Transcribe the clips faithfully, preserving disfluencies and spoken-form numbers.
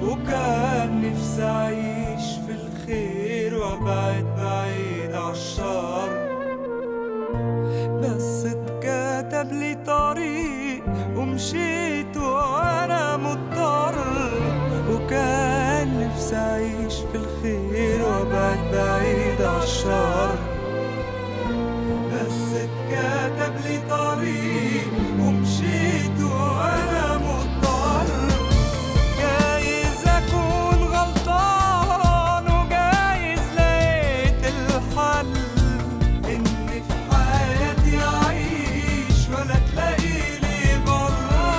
وكان نفسي أعيش في الخير وأبعد بعيد عالشر، بس اتكتب لي طريق ومشيت وأنا مضطر. وكان نفسي أعيش في الخير وأبعد بعيد عالشر، بس اتكتب لي طريق ومشيت وأنا مضطر. جايز أكون غلطان وجايز لقيت الحل، إني في حياتي أعيش ولا تلاقيلي برا.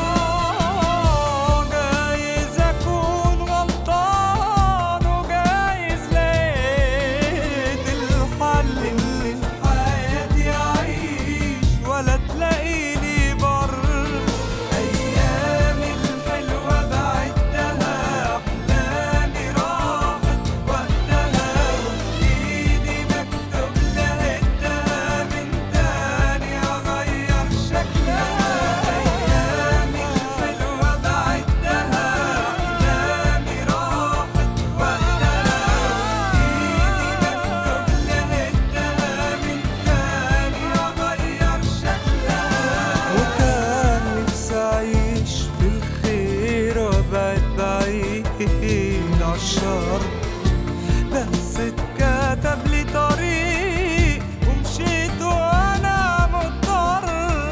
جايز أكون غلطان وجايز لقيت الحل، إني في حياتي أعيش ولا تلاقيلي بر. أيامي الحلوة بعدها، أحلامي راحت وقتها، وبإيدي مكتوب لقيتها من تاني أغير شكلها. أيامي الحلوة بعدها، أحلامي راحت وقتها، وبإيدي مكتوب لقيتها من تاني أغير شكلها. وكان نفسي أعيش في الخير وأبعد بعيد عالشر، بس اتكتب لي طريق ومشيت وأنا مضطر.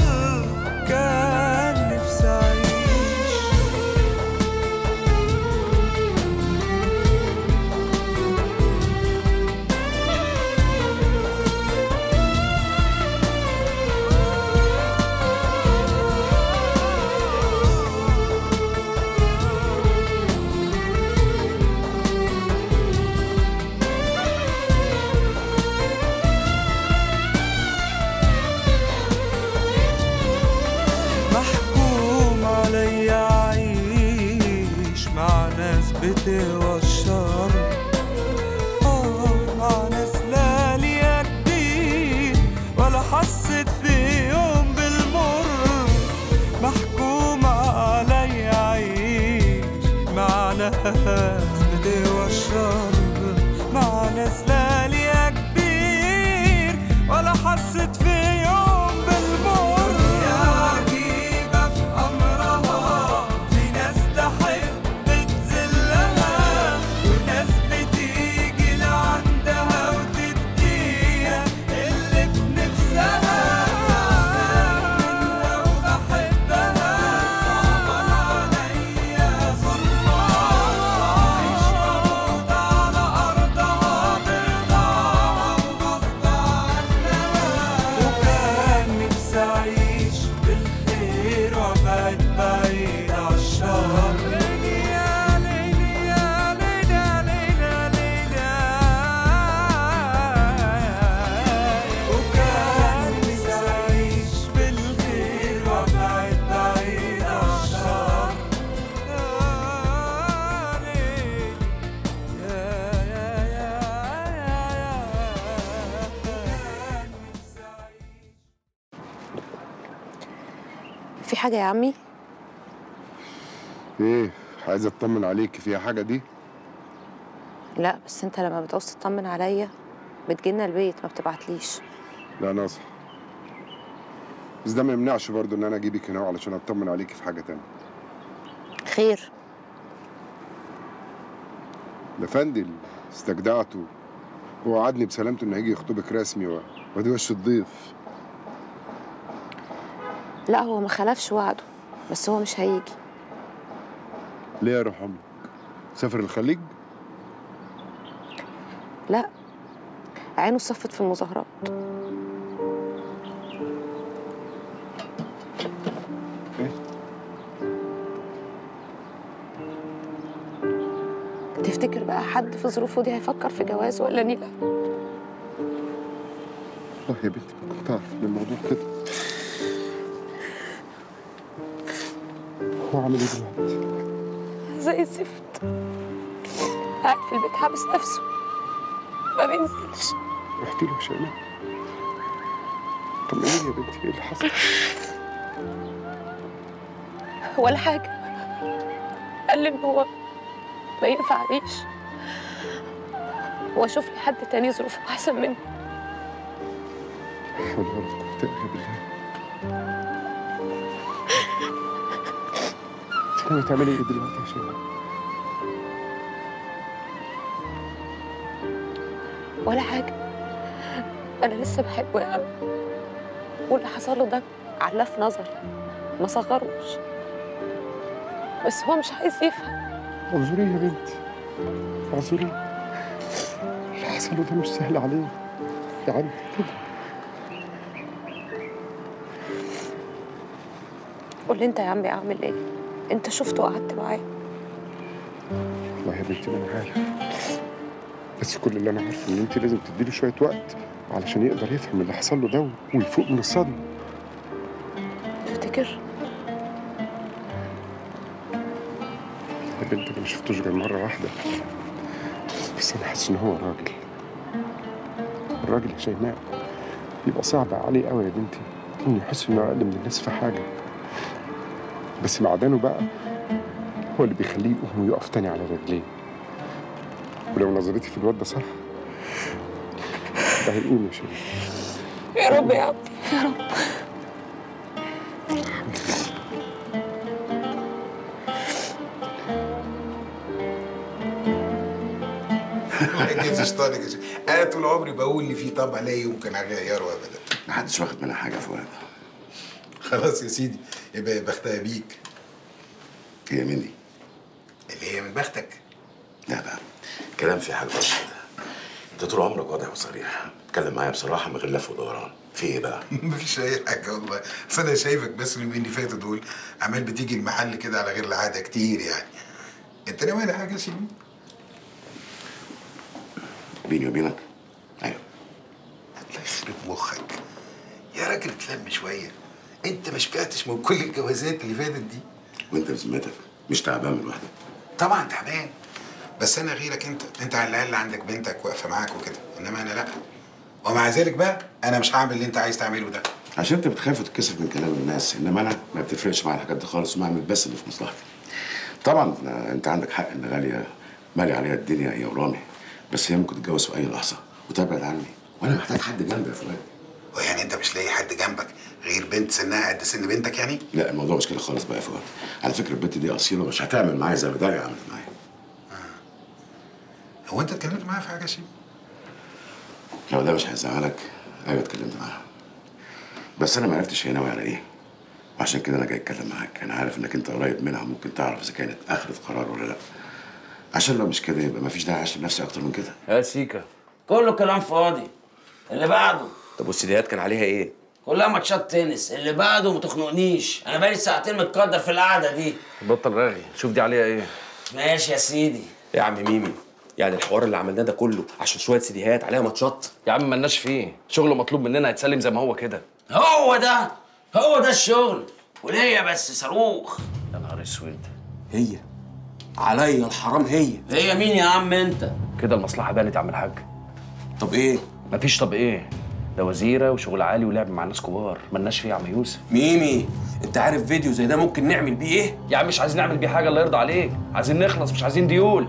كان نفسي أعيش. محكوم عليا أعيش مع ناس بتهوى الشر، آه مع ناس لا ليا كبير ولا حسيت في يوم بالمر. محكوم عليا أعيش مع ناس بتهوى الشر، مع ناس لا ليا كبير ولا حسيت في يوم بالمر. يا عجيبة في أمرها، في ناس تحب تذلها وناس بتيجي لعندها وتديها اللي في نفسها. منها وبحبها، صعبان عليا ظلمها، عايش واموت على أرضها برضاها وغصب عنها. وكان نفسي أعيش بالخير وأبعد بعيد عالشر. ليلي يا ليلي يا ليلي يا ليلي يا ليلي. وكان نفسي أعيش بالخير وأبعد بعيد عالشر. يا ليلي يا يا يا يا يا. كان نفسي أعيش. في حاجة يا عمي؟ ايه، عايزه اطمن عليكي فيها حاجه دي؟ لا بس انت لما بتعوز تطمن عليا بتجينا البيت ما بتبعتليش. لا ناصح، بس ده ما يمنعش برضه ان انا اجيبك هنا علشان اطمن عليكي في حاجه تانية. خير؟ ده فندي اللي استجدعته ووعدني بسلامته انه هيجي يخطبك رسمي و- وادي وش الضيف. لا هو ما خلفش وعده، بس هو مش هيجي. ليه يا روح امك؟ سافر الخليج؟ لا عينه صفت في المظاهرات. ايه؟ تفتكر بقى حد في ظروفه دي هيفكر في جواز ولا نيلة؟ والله يا بنتي ما كنت اعرف ان الموضوع كده. هو عامل ايه دلوقتي؟ زي الزفت، قاعد في البيت حابس نفسه ما بينزلش. رحتي له عشان ايه؟ طمنيني يا بنتي، ايه اللي حصل؟ ولا حاجة، قال لي إن هو ما ينفعنيش واشوف لي حد تاني ظروفه احسن مني. لا حول ولا قوة إلا بالله. أنت ناوية تعملي إيه دلوقتي يا شيماء؟ ولا حاجة، أنا لسه بحبه يا عم، واللي حصل له ده علاه في نظري، ما صغروش، بس هو مش عايز يفهم. اعذريه يا بنتي، اعذريه. اللي حصل له ده مش سهل عليه، يعدي كده. قول لي أنت يا عمي أعمل إيه؟ أنت شفته وقعدت معاه. والله يا بنتي ما أنا عارف، بس كل اللي أنا عارفه إن أنت لازم تديله شوية وقت علشان يقدر يفهم اللي حصل له ده ويفوق من الصدمة. تفتكر؟ يا بنتي أنا ما شفتوش غير مرة واحدة، بس أنا حاسس إن هو راجل. الراجل يا شيماء بيبقى صعب عليه قوي يا بنتي إنه يحس إنه أقل من الناس في حاجة، بس معدنه بقى هو اللي بيخليه يقوم ويقف تاني على رجليه. ولو نظرتي في الواد ده صح ده هيقوم يا شيماء. يا رب يا عمي يا رب. ما يجيش طارق يا شيخ. انا طول عمري بقول اللي فيه طبع لا يمكن اغيره ابدا. محدش واخد منها حاجه يا فؤاد. خلاص يا سيدي، يبقى يا بختها بيك. هي مين دي؟ اللي هي من بختك. لا بقى كلام في حاجه بس كده. انت طول عمرك واضح وصريح، اتكلم معايا بصراحه من غير لف ودوران. في ايه بقى؟ مفيش اي حاجه والله، بس انا شايفك بس اليومين اللي فاتوا دول عمال بتيجي المحل كده على غير العاده كتير يعني. انت ناوي على حاجه يا سيدي؟ بيني وبينك؟ ايوه. الله يخرب مخك يا راجل، اتلم شويه. انت ما شبعتش من كل الجوازات اللي فاتت دي. وانت بذمتك مش تعبان من لوحدك؟ طبعا تعبان، بس انا غيرك. انت انت على الاقل عندك بنتك واقفه معاك وكده، انما انا لا. ومع ذلك بقى انا مش هعمل اللي انت عايز تعمله ده. عشان انت بتخاف وتتكسف من كلام الناس، انما انا ما بتفرقش معايا الحاجات دي خالص، وبعمل بس اللي في مصلحتي. طبعا انت عندك حق ان غاليه مالي عليها الدنيا هي ورامي، بس هي ممكن تتجوز في اي لحظه وتبعد عني، وانا محتاج حد جنبي يا فؤاد. ويعني انت مش لاقي حد جنبك غير بنت سنها قد سن بنتك يعني؟ لا الموضوع مش كده خالص بقى يا فؤاد. على فكره البنت دي اصيله، مش هتعمل معايا زي ما داليا عملت معايا. آه. هو انت اتكلمت معاها في حاجه يا شيخ؟ لو ده مش هيزعلك، ايوه اتكلمت معاها، بس انا ما عرفتش هي ناويه على ايه، وعشان كده انا جاي اتكلم معاك. انا عارف انك انت قريب منها، ممكن تعرف اذا كانت اخذت قرار ولا لا، عشان لو مش كده يبقى ما فيش داعي اشتم نفسي اكتر من كده. يا سيكا كله كلام فاضي. اللي بعده. طب والسيديهات كان عليها ايه؟ كلها ماتشات تنس. اللي بعده ما تخنقنيش، انا بقالي ساعتين متقدر في القعده دي. بطل رغي، شوف دي عليها ايه. ماشي يا سيدي. يا عم ميمي، يعني الحوار اللي عملناه ده كله عشان شويه سيديهات عليها ماتشات؟ يا عم مالناش فيه، شغله مطلوب مننا هيتسلم زي ما هو كده. هو ده هو ده الشغل، وليا بس صاروخ. يا نهار اسود. هي عليا الحرام. هي هي مين يا عم انت؟ كده المصلحه بانت يا عم الحاج. طب ايه؟ مفيش طب ايه؟ ده وزيره وشغل عالي ولعب مع ناس كبار، مالناش فيه يا عم يوسف. ميمي انت عارف فيديو زي ده ممكن نعمل بيه ايه؟ يا عم مش عايزين نعمل بيه حاجه الله يرضى عليك، عايزين نخلص مش عايزين ديول.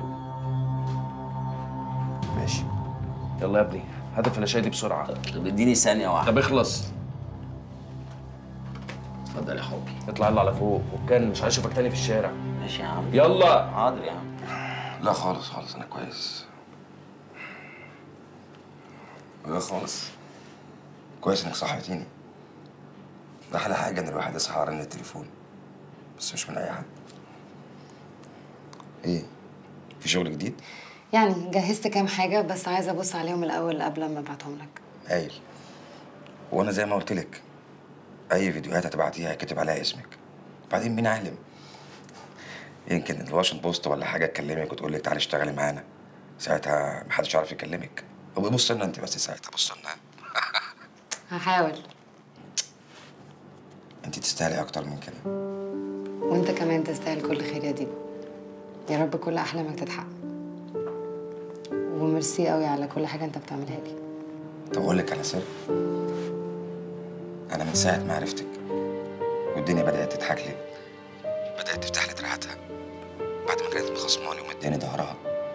ماشي يلا يا ابني هات الفلاشايه دي بسرعه. طب اديني ثانيه واحده. طب اخلص. اتفضل يا حبي. اطلع يلا على فوق، وكان مش عايز اشوفك تاني في الشارع. ماشي يا عم. يلا. حاضر يا عم. لا خالص خالص انا كويس. لا خالص. كويس انك صحيتيني. ده احلى حاجه ان الواحد يصحى على رن التليفون، بس مش من اي حد. ايه؟ في شغل جديد؟ يعني جهزت كام حاجة بس عايزة أبص عليهم الأول قبل ما أبعتهم لك. هايل. وانا زي ما قلت لك اي فيديوهات هتبعتيها هيكتب عليها اسمك، بعدين مين عالم يمكن الواشنطن بوست ولا حاجه تكلمك وتقول لك تعالي اشتغلي معانا، ساعتها محدش يعرف يكلمك. هو بص لنا انت بس ساعتها، بص لنا. هحاول. انت تستاهلي اكتر من كده. وأنت كمان تستاهل كل خير يا ديب. يا رب كل أحلامك تتحقق. وميرسي قوي على كل حاجة أنت بتعملها لي. طب أقول لك على سر، أنا من ساعة ما عرفتك والدنيا بدأت تضحك لي، بدأت تفتح لي دراعاتها بعد ما كانت مخصماني ومداني ظهرها.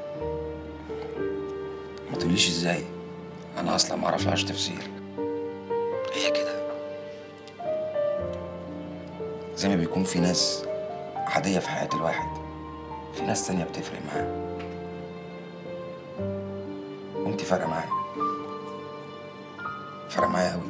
ما تقوليش ازاي، انا اصلا ما اعرفلهاش تفسير. هي كده، زي ما بيكون في ناس عاديه في حياه الواحد، في ناس تانية بتفرق معاه. وانتي فارقه معايا، فارقه معايا قوي.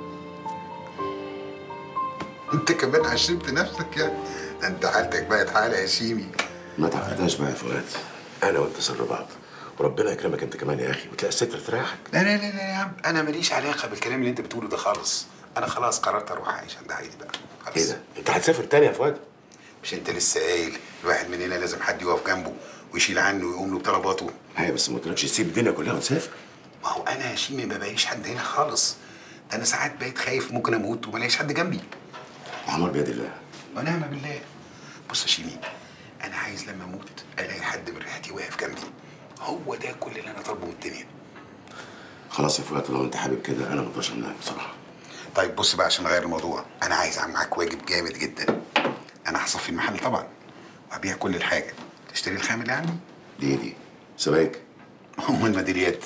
انت كمان عشمت نفسك يعني؟ ده انت حالتك بقت حاله يا شيمي. ما تعقدهاش بقى يا فؤاد، انا وانت سر بعض، وربنا يكرمك انت كمان يا اخي وتلاقي الستر تريحك. لا لا لا لا يا عم، انا ماليش علاقه بالكلام اللي انت بتقوله ده خالص. انا خلاص قررت اروح اعيش عند عايدي بقى خلاص. ايه ده؟ انت هتسافر تاني يا فؤاد؟ مش انت لسه قايل الواحد مننا لازم حد يقف جنبه ويشيل عنه ويقوم له بطلباته؟ ايوه بس ما قلتلكش تسيب الدنيا كلها وتسافر. ما هو انا يا شيمي ما بلاقيش حد هنا خالص. ده انا ساعات بقيت خايف ممكن اموت وما الاقيش حد جنبي. الامر بيد الله. ونعم بالله. بص يا شيمي، انا عايز لما اموت الاقي حد من ريحتي واقف جنبي. هو ده كل اللي انا طالبه من الدنيا. خلاص يا فؤاد، لو انت حابب كده انا ما اقدرش امنعك بصراحه. طيب بص بقى، عشان نغير الموضوع، انا عايز اعمل معاك واجب جامد جدا. انا هصفي المحل طبعا وهبيع كل الحاجه. تشتري الخام اللي عندي؟ دي دي سبايك. هم الميداليات.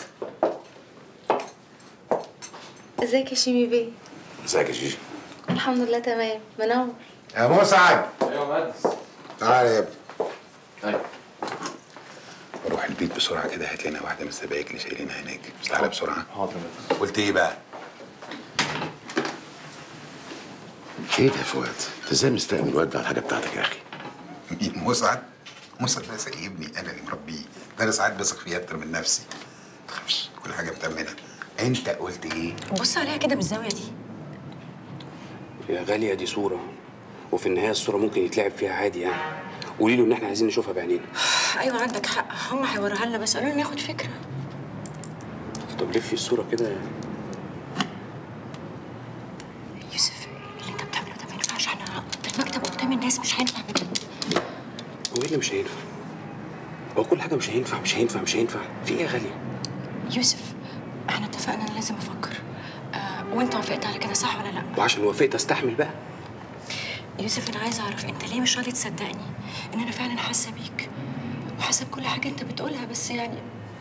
ازيك يا شيمي بيه؟ ازيك يا جيجي؟ الحمد لله تمام، منور. يا مسعد. ايوه مهندس. تعالى يا ابني. ايوه. روح البيت بسرعه كده، هات لنا واحده من السبايك اللي شايلينها هناك. بس تعالى بسرعه. حاضر يا مهندس. قلت ايه بقى؟ ايه ده يا فؤاد؟ انت ازاي مستأمن الواد ده على الحاجه بتاعتك يا اخي؟ مين مسعد؟ مسعد ده سايبني، انا اللي مربيه. ده انا ساعات بثق فيه اكتر من نفسي. ما تخافش، كل حاجه بتأمنها. انت قلت ايه؟ بص عليها كده بالزاويه دي. يا غالية دي صورة، وفي النهاية الصورة ممكن يتلعب فيها عادي يعني. قولي له إن إحنا عايزين نشوفها بعينينا. ايوه عندك حق، هم هيوروها لنا بس قالوا لنا ناخد فكره. طب لفي الصورة كده. يوسف اللي انت بتعمله ده ما ينفعش، احنا في المكتب قدام الناس مش هينفع بجد. هو إيه اللي مش هينفع؟ هو كل حاجة مش هينفع مش هينفع مش هينفع، في إيه يا غالية؟ يوسف احنا اتفقنا ان لازم افكر، آه وانت وافقت على كده صح ولا لا؟ وعشان وافقت استحمل بقى. يوسف انا عايزه اعرف انت ليه مش راضي تصدقني ان انا فعلا حاسه بيك وحاسه بكل حاجه انت بتقولها، بس يعني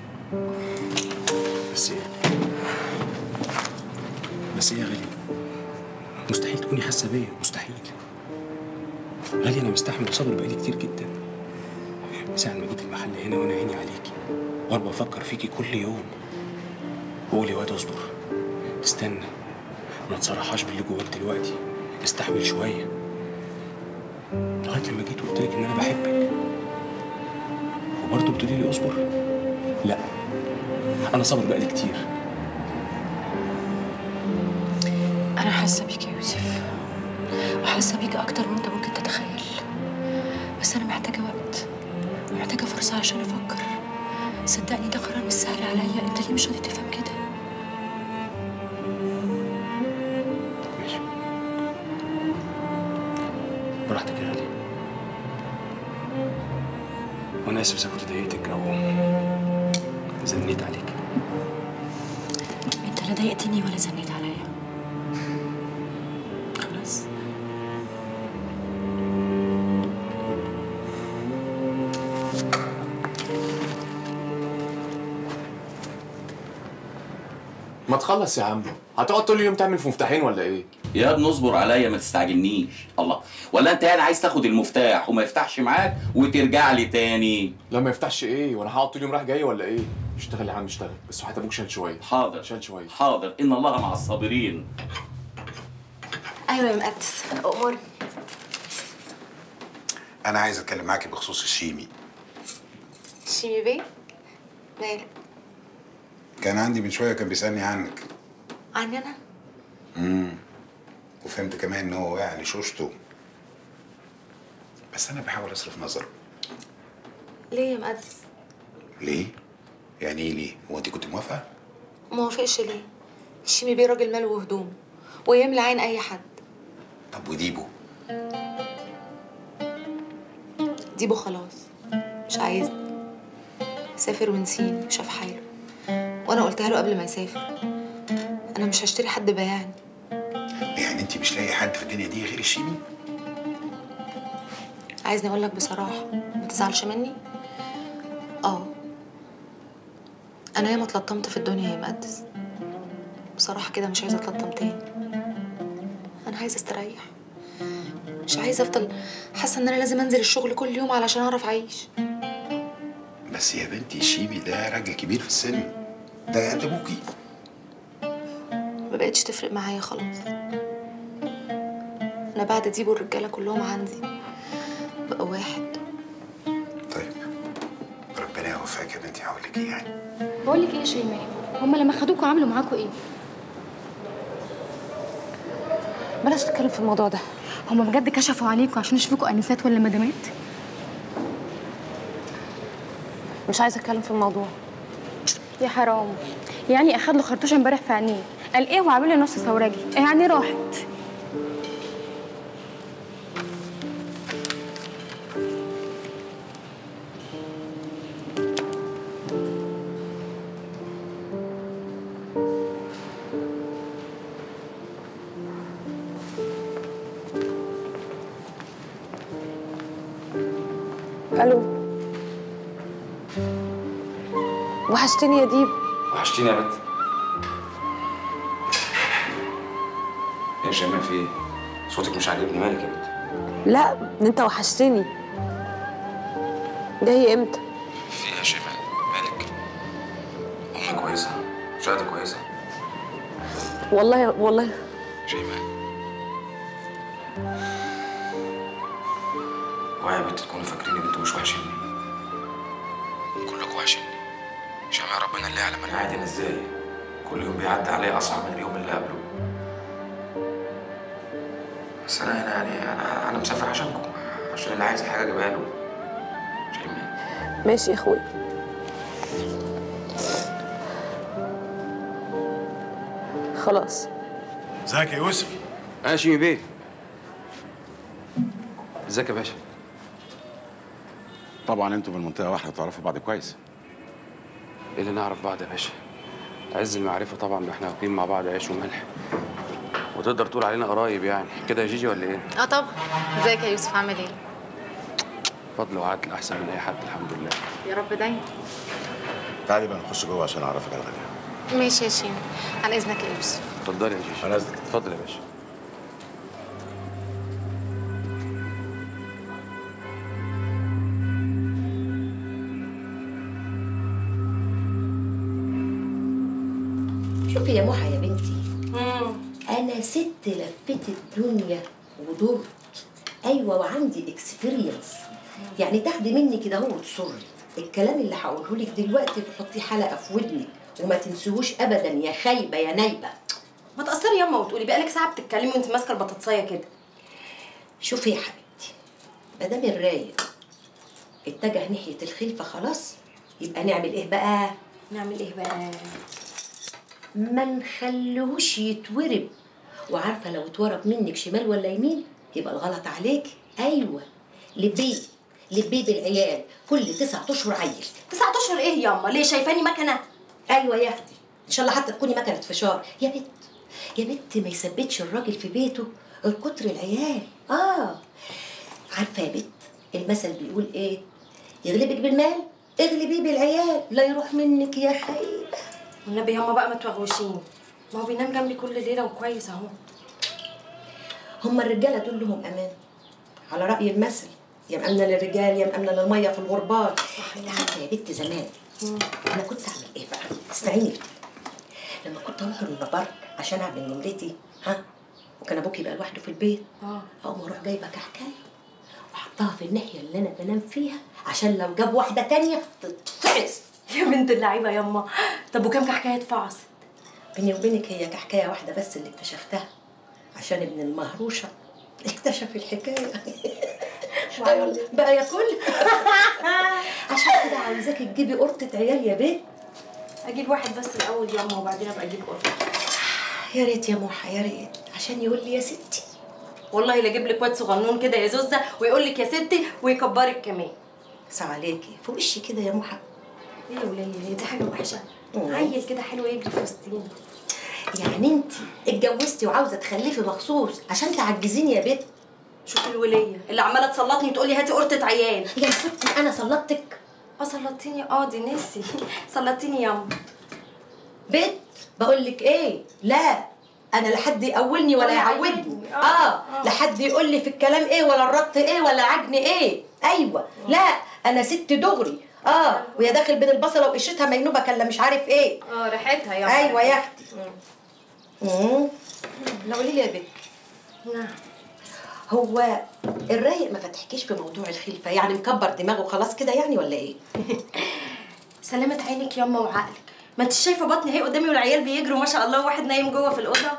بس إيه؟ بس إيه يا غالية؟ مستحيل تكوني حاسة بيا، مستحيل. غالية أنا مستحمل وصابر بقالي كتير جدا. من ساعة ما جيت المحل هنا وأنا عيني عليكي، وأنا بفكر فيكي كل يوم. بقول يا واد اصبر، استنى، ما تصرحهاش باللي جواك دلوقتي، استحمل شوية. لغاية لما جيت وقلت لك إن أنا بحبك، وبرضه بتقولي لي اصبر؟ لا، أنا صابر بقالي كتير. انا حاسه بيك يا يوسف، وحاسه بيك اكتر من انت ممكن تتخيل، بس انا محتاجه وقت ومحتاجه فرصه عشان افكر. صدقني ده قرار مش سهل عليا، انت ليه مش راضي تفهم كده؟ ماشي، براحتك يا غالي. وانا اسف اذا كنت ضايقتك او زنيت عليك. انت لا ضايقتني ولا زنيت عليا. خلاص. ما تخلص يا عم، هتقعد طول اليوم تعمل في مفتاحين ولا ايه؟ يا ابني اصبر عليا ما تستعجلنيش. الله، ولا انت يعني عايز تاخد المفتاح وما يفتحش معاك وترجع لي تاني؟ لا ما يفتحش ايه، وانا هقعد طول اليوم رايح جاي ولا ايه؟ اشتغل يا عم اشتغل، بس وحياة ابوك شال شويه. حاضر شال شويه. حاضر، ان الله مع الصابرين. ايوه يا مقدس، اموري. انا عايز اتكلم معاكي بخصوص الشيمي. شيمي بيه؟ مالك؟ كان عندي من شويه كان بيسالني عنك. عني انا؟ امم وفهمت كمان ان هو واقع لشوشته، بس انا بحاول اصرف نظره. ليه يا مقدس؟ ليه؟ يعني ايه ليه؟ هو انت كنت موافقه؟ ما وافقش ليه؟ شيمي بيه راجل مال وهدوم ويملى عين اي حد. طب وديبو؟ ديبو خلاص مش عايزني، سافر ونسيني وشاف حاله، وانا قلتها له قبل ما يسافر انا مش هشتري حد بيعني. يعني انت مش لاقي حد في الدنيا دي غير الشيمي؟ عايزني اقول لك بصراحه ما تزعلش مني؟ اه انا ياما اتلطمت في الدنيا يا مقدس، بصراحه كده مش عايزه اتلطم تاني. انا عايزه استريح، مش عايزه افضل حاسه ان انا لازم انزل الشغل كل يوم علشان اعرف اعيش. بس يا بنتي شيبي ده راجل كبير في السن، ده قد ابوكي. ما بقتش تفرق معايا خلاص، انا بعد دي والرجاله كلهم عندي بقى واحد. طيب ربنا يوفقك يا بنتي. هقول لك ايه يعني؟ بقول لك ايه يا شيماء، هما لما خدوكوا عملوا معاكوا ايه؟ بلاش نتكلم في الموضوع ده. هما بجد كشفوا عليكوا عشان يشوفوكوا انسات ولا مدامات؟ مش عايزه اتكلم في الموضوع. يا حرام، يعني اخد له خرطوش امبارح في عينيه، قال ايه وعامل لي نص ثورجي، يعني راحت. الو، وحشتني يا ديب. وحشتيني يا بنت. ايه يا شيماء في ايه؟ صوتك مش عاجبني، مالك يا بنت؟ لا انت وحشتني. جاي امتى؟ في ايه يا شيماء؟ مالك؟ امك كويسه؟ شهادة كويسه؟ والله والله شيماء اوعي يا بنت تكونوا فاكرين ان انتوا مش وحشيني. كلكم وحشيني. شيماء ربنا اللي يعلم انا قاعد هنا ازاي. كل يوم بيعدي عليا اصعب من اليوم اللي قبله. بس انا هنا يعني انا انا مسافر عشانكم، عشان اللي عايز حاجه اجيبها له. شيماء ماشي يا اخوي. خلاص. ازيك يا يوسف؟ انا شيمي بيه. ازيك يا باشا؟ طبعا انتوا من منطقه واحده تعرفوا بعض كويس. ايه اللي نعرف بعض يا باشا؟ عز المعرفه طبعا، ده احنا واكلين مع بعض عيش وملح، وتقدر تقول علينا قرايب يعني كده يا جيجي ولا ايه؟ اه طبعا. ازيك يا يوسف، عامل ايه؟ فضل وعدل احسن من اي حد الحمد لله. يا رب دايما. تعالي بقى نخش جوه عشان اعرفك على غاليه. ماشي يا شيماء، عن اذنك يا يوسف. اتفضلي يا جيجي. انا اذنك. اتفضل يا باشا. شوفي يا محا يا بنتي، انا ست لفيت الدنيا ودرت، ايوه وعندي اكسبيرينس، يعني تاخدي مني كده اهو وتصري. الكلام اللي هقوله لك دلوقتي تحطيه حلقه في ودنك وما تنسوهوش ابدا، يا خايبه يا نايبه. ما تقصري ياما وتقولي بقالك ساعه بتتكلمي وانت ماسكه البطاطسايه كده. شوفي يا حبيبتي، ما دام الرايق اتجه ناحيه الخلفه خلاص، يبقى نعمل ايه بقى؟ نعمل ايه بقى؟ ما نخليهوش يتورب، وعارفه لو اتورب منك شمال ولا يمين يبقى الغلط عليك. ايوه لبيه لبيه بالعيال كل تسعة اشهر عيل. تسعة اشهر ايه ياما؟ ليه شايفاني مكنه؟ ايوه يا اختي، ان شاء الله حتى تكوني مكنه فشار. يا بنت يا بنت ما يثبتش الراجل في بيته الكتر العيال. اه عارفه يا بنت المثل بيقول ايه؟ يغلبك بالمال اغلبيه بالعيال لا يروح منك يا خايبه. والنبي ياما بقى ما توغوشين، ما هو بينام جنبي كل ليله وكويس اهو. هما الرجاله دول لهم امان، على راي المثل يا مأمنه للرجال يا مأمنه للميه في الغربال. عارفه يا بنت زمان انا كنت اعمل ايه بقى؟ اسمعيني في لما كنت اروح النبر عشان اعمل نمرتي، ها، وكان ابوكي بقى لوحده في البيت، اه اقوم اروح جايبه كحكايه واحطها في الناحيه اللي انا بنام فيها عشان لو جاب واحده تانية تتفعس. يا بنت اللعيبه ياما. طب وكام كحكايه اتفعصت؟ بيني وبينك هي كحكايه واحده بس اللي اكتشفتها، عشان ابن المهروشه اكتشف الحكايه بقى ياكل. عشان كده عاوزاكي تجيبي قرطه عيال يا بنت. اجيب واحد بس الاول ياما وبعدين ابقى اجيب قرطه. يا ريت يا موحه يا ريت، عشان يقول لي يا ستي. والله لا اجيب لك واد صغنون كده يا زوزه ويقول لك يا ستي ويكبرك كمان. سا عليكي في وشي كده يا موحه. ايه يا وليه دي حاجه وحشه؟ عيل كده حلو يجري في وسطينا. يعني انت اتجوزتي وعاوزه تخلفي مخصوص عشان تعجزيني يا بنت؟ شوفي الوليه اللي عماله تسلطني وتقولي هاتي قرطه عيال. يا ستي انا سلطتك؟ اه سلطتيني، اه دي نسي سلطتيني ياما. بنت بقول لك ايه، لا انا لا حد يقولني ولا يعودني. اه, آه. لا حد يقول لي في الكلام ايه ولا الربط ايه ولا عجن ايه. ايوه لا انا ست دغري. اه ويا داخل بين البصله وقشتها مجنوبه كلا مش عارف ايه. اه ريحتها يا ايوه يا اختي. امم لا قولي لي يا بنت. نعم. هو الرايق ما فتحكيش في موضوع الخلفه، يعني مكبر دماغه خلاص كده يعني ولا ايه؟ سلامة عينك ياما وعقلك، ما انت شايفه بطني اهي قدامي والعيال بيجروا ما شاء الله وواحد نايم جوه في الاوضه.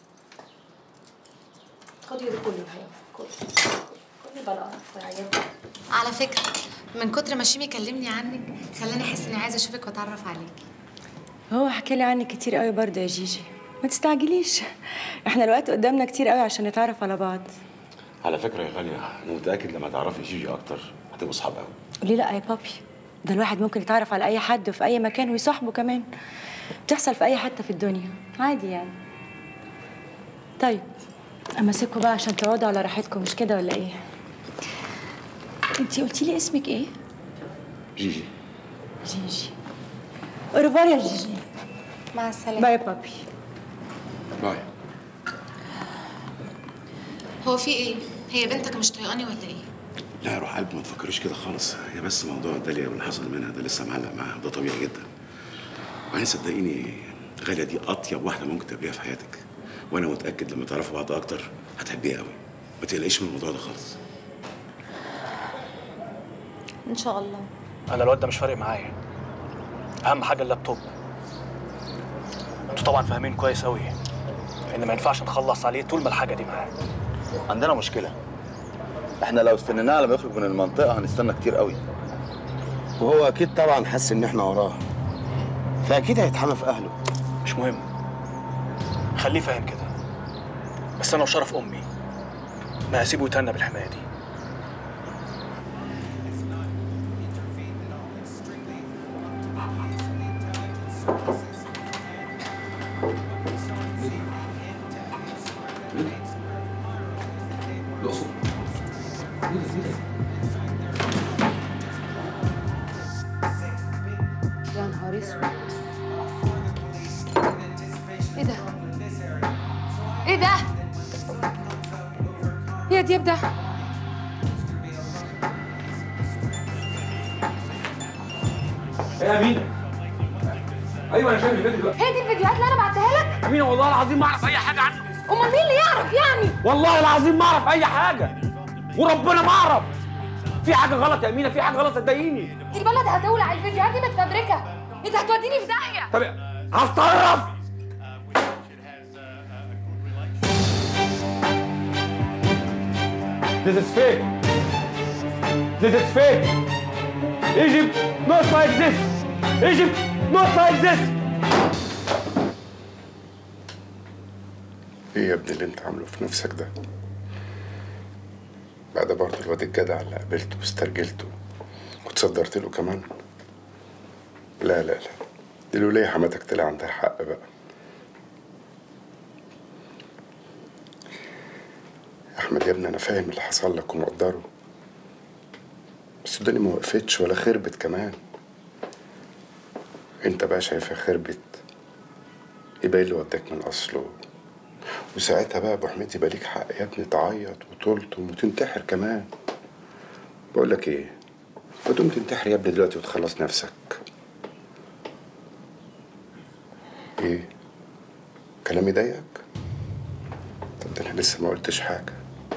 خدي ده كله اهي، كله كله بلا قرف يا عيال. على فكره من كتر ما شيمي كلمني عنك خلاني احس اني عايزه اشوفك واتعرف عليكي. هو حكى لي عنك كتير قوي برضه يا جيجي، ما تستعجليش، احنا الوقت قدامنا كتير قوي عشان نتعرف على بعض. على فكره يا غاليه انا متاكد لما تعرفي جيجي اكتر هتبقوا اصحاب قوي. ليه لا يا بابي؟ ده الواحد ممكن يتعرف على اي حد وفي اي مكان ويصاحبه كمان، بتحصل في اي حته في الدنيا عادي يعني. طيب امسكوا بقى عشان تقعدوا على راحتكم، مش كده ولا ايه؟ انتي قلتي لي اسمك ايه؟ جيجي. جيجي. اورفوار يا جيجي. مع السلامه. باي يا بابي. باي. هو في ايه؟ هي بنتك مش طايقاني ولا ايه؟ لا يا روح قلبي ما تفكريش كده خالص، هي بس موضوع داليا واللي حصل منها ده لسه معلق معاها وده طبيعي جدا. وبعدين صدقيني غاليه دي اطيب واحده ممكن تقابليها في حياتك، وانا متاكد لما تعرفوا بعض اكتر هتحبيها قوي. ما تقلقيش من الموضوع ده خالص. ان شاء الله. انا الواد ده مش فارق معايا، اهم حاجه اللابتوب. انتوا طبعا فاهمين كويس قوي ان ما ينفعش نخلص عليه طول ما الحاجه دي معاه. عندنا مشكله، احنا لو استنيناه لما يخرج من المنطقه هنستنى كتير قوي، وهو اكيد طبعا حس ان احنا وراه، فاكيد هيتحمى في اهله. مش مهم، خليه فاهم كده، بس انا وشرف امي ما هسيبه يتهنى بالحمايه دي. يا نهار اسود، ايه ده؟ ايه ده؟ يا دياب ده ايه يا مينا؟ ايوه انا شايف الفيديو دلوقتي. هي دي الفيديوهات اللي انا بعتها لك؟ مينا والله العظيم ما اعرف اي حاجه عنه. امال مين اللي يعرف يعني؟ والله العظيم ما اعرف اي حاجه، وربنا ما اعرف. في حاجه غلط يا مينا، في حاجه غلط صدقيني. البلد هتولع، الفيديوهات دي متفبركه، انت هتوديني في داهيه. طب هستغرب. This is fake. This is fake. Egypt not like this. Egypt not like this. ايه يا ابني اللي انت عامله في نفسك ده؟ بعد برضه الواد الجدع اللي قابلته واسترجلته وتصدرت له كمان؟ لا لا لا، دي الولية حماتك طلع عندها حق بقى. يا احمد يا ابني انا فاهم اللي حصل لك ومقدره، بس الدنيا ما وقفتش ولا خربت كمان. انت بقى شايفها خربت، يبقى اللي وداك من اصله، وساعتها بقى ابو حميد يبقى ليك حق يا ابني تعيط وتلطم وتنتحر كمان. بقول لك ايه، ما تقوم تنتحر يا ابني دلوقتي وتخلص نفسك. ايه كلامي ضايقك؟ طب ده انا لسه ما قلتش حاجه،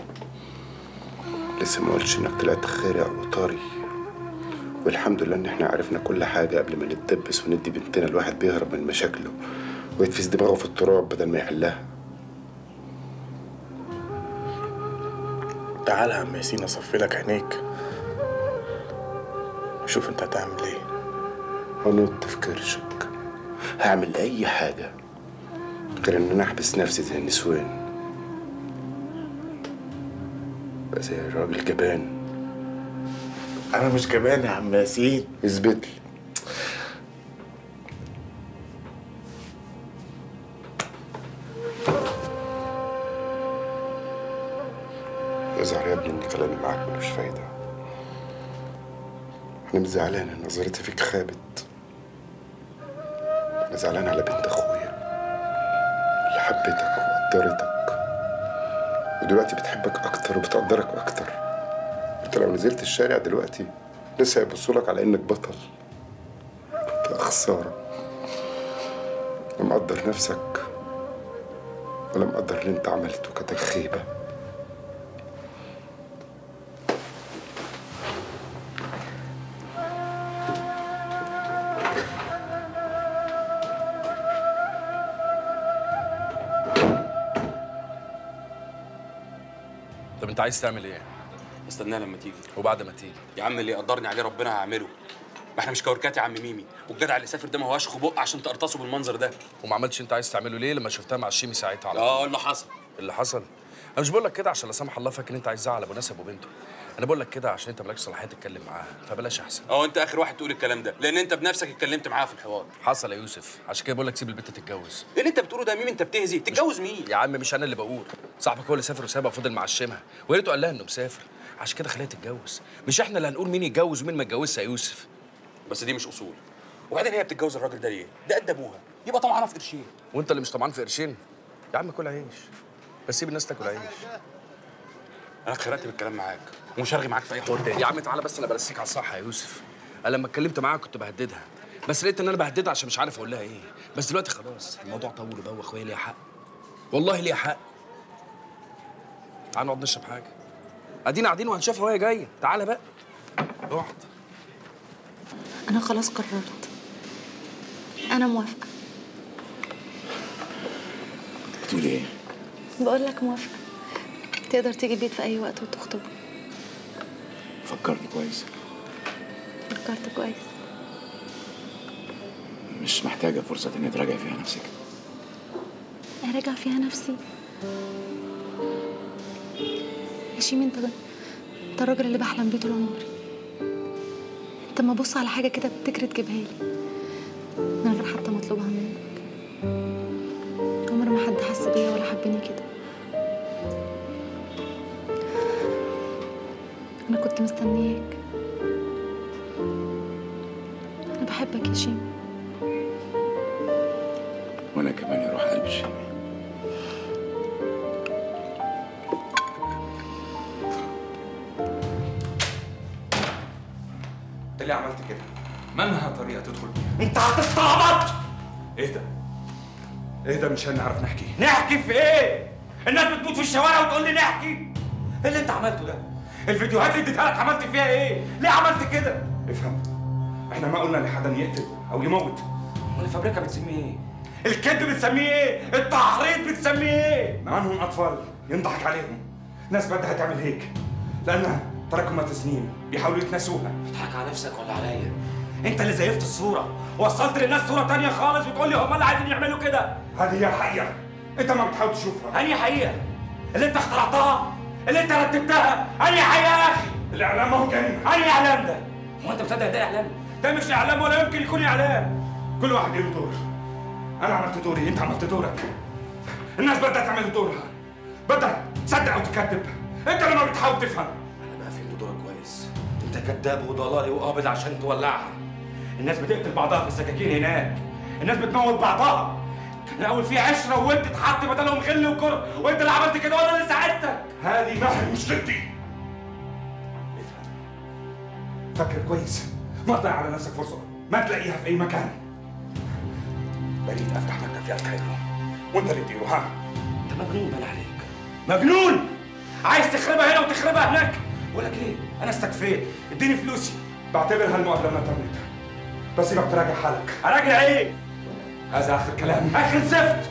لسه ما قلتش انك طلعت خارق وطري، والحمد لله ان احنا عرفنا كل حاجه قبل ما نتدبس وندي بنتنا الواحد بيهرب من مشاكله ويتفز دماغه في التراب بدل ما يحلها. تعالى يا عم ياسين اصفي لك عينيك شوف انت هتعمل ايه. هنط في كرشك، هعمل اي حاجه غير ان انا احبس نفسي زي النسوان، بقى زي الراجل جبان. انا مش جبان يا عم ياسين. اثبت لي. يظهر يا كلامي معاك ملوش فايدة. أنا مش زعلان إن نظرتي فيك خابت. أنا زعلان على بنت أخويا اللي حبتك وقدرتك ودلوقتي بتحبك أكتر وبتقدرك أكتر. أنت لو نزلت الشارع دلوقتي لسه هيبصوا لك على إنك بطل. يا خسارة، لا مقدر نفسك ولا مقدر اللي أنت عملته. كانت خيبة. طب انت عايز تعمل ايه؟ استناه لما تيجي. وبعد ما تيجي؟ يا عم اللي يقدرني عليه ربنا هعمله. ما احنا مش كوركات يا عم ميمي، والجدع اللي سافر ده ما هواش خبق عشان تقرطصه بالمنظر ده. وما عملتش انت عايز تعمله ليه لما شفتها مع الشيمي ساعتها على اه اللي حصل. اللي حصل؟ انا مش بقول لك كده عشان لا سمح الله فاكر انت عايز تزعل ابو ناس ابو بنته. انا بقول لك كده عشان انت مالكش صلاحيه تتكلم معاها، فبلاش احسن. اه انت اخر واحد تقول الكلام ده، لان انت بنفسك اتكلمت معاها في الحوار. حصل يا يوسف، عشان كده بقول لك سيب البنت تتجوز. ايه اللي انت بتقوله ده يا ميمي؟ انت بتهزي. تتجوز مين؟ يا عم مش انا اللي بقول، صاحبك هو اللي سافر وسابها وفضل معشمها، ويا ريته قال لها انه مسافر، عشان كده خليها تتجوز. مش احنا اللي هنقول مين يتجوز ومين ما يتجوزش يا يوسف. بس دي مش اصول. وبعدين هي بتتجوز الراجل ده ليه؟ ده قد ابوها، يبقى طمعانه في قرشين. وانت اللي مش طمعان في قرشين؟ يا عم كل عيش، بس سيب الناس تاكل عيش. انا اتخرجت بالكلام معاك ومش هرغي معاك في اي حوار تاني. يا عم تعالى بس انا برسيك على الصح يا يوسف. انا لما اتكلمت معاها كنت بهددها، بس لقيت ان انا بهددها عشان مش عارف اقول لها ايه. بس دلوقتي خلاص الموضوع طول وبقى، واخويا ليها حق، والله ليها حق. تعال نقعد نشرب حاجه، ادينا قاعدين وهنشوفها وهي جايه. تعالى بقى اقعد. انا خلاص قررت، انا موافقه. بتقولي ايه؟ بقول لك موافقه. تقدر تيجي البيت في اي وقت وتخطب. فكرت كويس. فكرت كويس. مش محتاجه فرصه اني تراجع فيها نفسك. اراجع فيها نفسي؟ يا شيمي انت ده انت الراجل اللي بحلم بيه طول عمري. انت ما بص على حاجه كده بتكري تجيبها لي من غير حتى مطلوبها منك. عمر ما حد حس بيا ولا حبني كده. انا كنت مستنياك. انا بحبك يا شيمي. وانا كمان يروح قلبي شيمي. انت ليه عملت كده؟ منها طريقه تدخل بيها. انت هتستعبط. ايه ده؟ ايه ده؟ مش هنعرف نحكي. نحكي في ايه؟ الناس بتموت في الشوارع وتقول لي نحكي؟ ايه اللي انت عملته ده؟ الفيديوهات اللي اديتها لك عملت فيها ايه؟ ليه عملت كده؟ افهم، احنا ما قلنا لحدا يقتل او يموت. امال الفابريكا بتسميه ايه؟ الكذب بتسميه ايه؟ التحريض بتسميه ايه؟ ما انهم اطفال ينضحك عليهم. ناس بدها تعمل هيك لانها تراكمات سنين بيحاولوا يتناسوها. بتضحك على نفسك ولا عليا؟ انت اللي زيفت الصوره، وصلت للناس صوره تانية خالص وتقول لي هم اللي عايزين يعملوا كده. هذه هي الحقيقه، انت ما بتحاول تشوفها. انهي حقيقه؟ اللي انت اخترعتها؟ اللي انت رتبتها؟ انهي حقيقه يا اخي؟ الاعلام ما هو جريمه. انهي اعلام ده؟ هو انت مصدق ده اعلام؟ ده مش اعلام ولا يمكن يكون اعلام. كل واحد له دور. انا عملت دوري، انت عملت دورك. الناس بدها تعمل دورها، بدها تصدق وتكذب. انت لما بتحاول تفهم. انا بقى فهمت دورك كويس. انت كذاب وضلالي وقابض عشان تولعها. الناس بتقتل بعضها في السكاكين هناك، الناس بتموت بعضها. كان الاول في عشره وانت اتحط بدلهم غل وكره، وانت اللي عملت كده وانا اللي ساعدتك. هذه ما هي مشكلتي. فكر كويس، ما تضيع على نفسك فرصه، ما تلاقيها في اي مكان. بريد افتح مكتب في الكايرو وانت اللي تديره. ها انت مجنون بان عليك، مجنون. عايز تخربها هنا وتخربها هناك. بقول لك ايه، انا استكفيت، اديني فلوسي. بعتبر هالمقابله ما تمت، بس بدك تراجع حالك. اراجع ايه؟ هذا اخر كلام. اخر زفت.